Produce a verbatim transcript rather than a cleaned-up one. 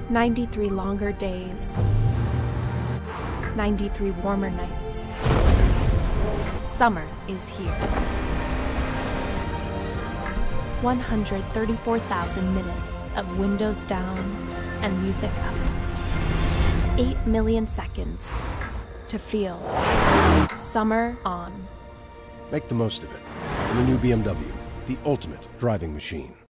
ninety-three longer days. ninety-three warmer nights. Summer is here. one hundred thirty-four thousand minutes of windows down and music up. eight million seconds to feel summer on. Make the most of it in the new B M W, the ultimate driving machine.